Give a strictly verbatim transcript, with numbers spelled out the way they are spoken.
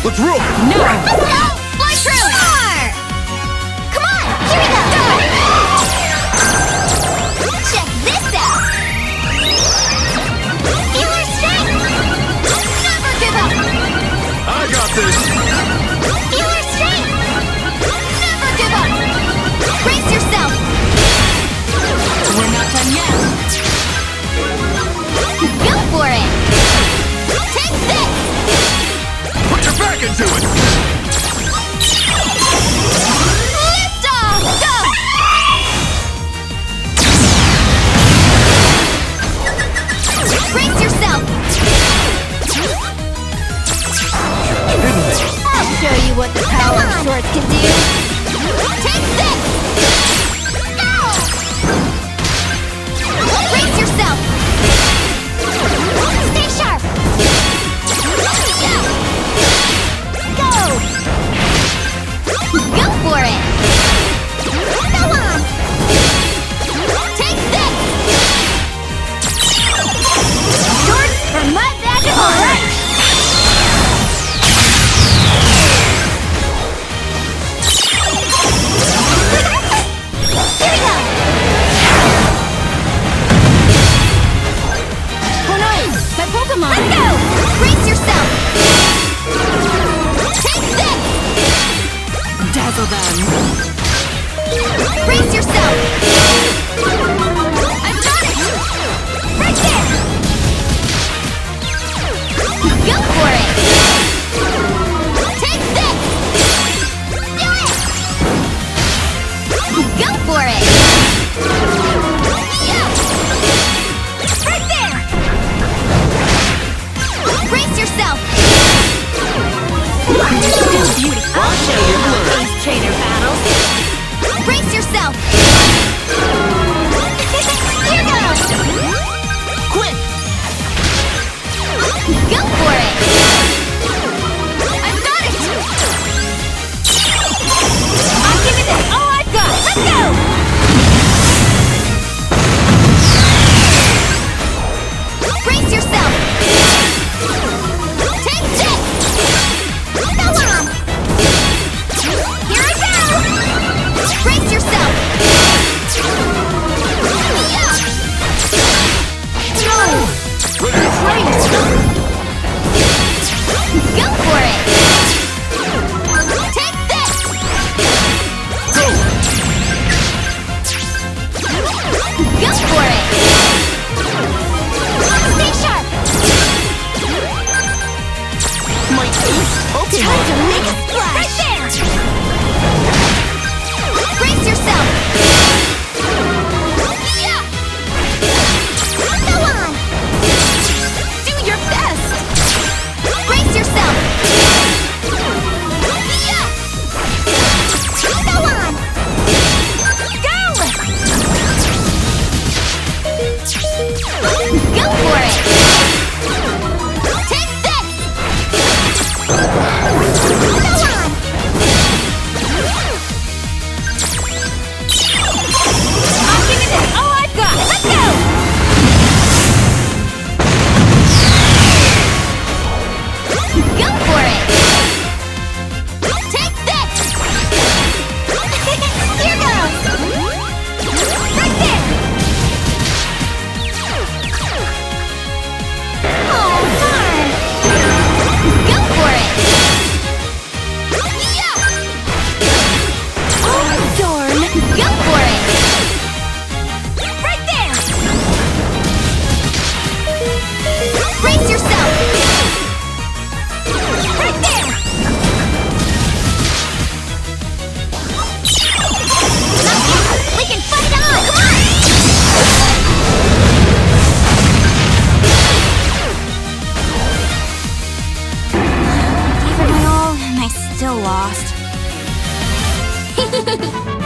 Let's roll! No! Fly through! Roar! Come on! Here we go! Go! Check this out! Healer strength! Never give up! I got this! Healer strength! Never give up! Brace yourself! We're not done yet! Go for it! Take this! Put your back into it! Lift off! Go! Brace yourself! I'll show you what the power of shorts can do! Take this! Go! Brace yourself! Stay sharp! Yeah! Go! Go for it! Go on! Take this! Shorts for mud back and all right! Here we go! Honoi, my Pokemon! Let's go! Brace yourself! Take this! Dazzle them! Brace yourself! I've got it! Right there! Go for it! Take this! Do it! Go for it! Yeah! Right there! Brace yourself! Still beautiful. I'll show you how Ace Trainer battles. Brace yourself! Here goes! Quick! Go for it! I've got it! I'm giving this all I've got! Let's go! Brace yourself! Take this! Go on! Here I go! Brace yourself! Yeah! No! Right! Go for it! Take this! Go! Go for it! Stay sharp! My ace Pokemon! Time to make a splash! Right there! Brace yourself! Yeah! Go on! Do your best! Brace yourself! Yeah! Go on! Go! Go for it! Take this! Go on! I'm giving this all I've got! Let's go! Go for it! Take this! Here goes! Right there! Oh, darn! Go for it! Yeah! Oh, darn! Go for it! Right there! Brace yourself! Right there! Not yet! We can fight on! Come on! Gave it my all, and I still lost.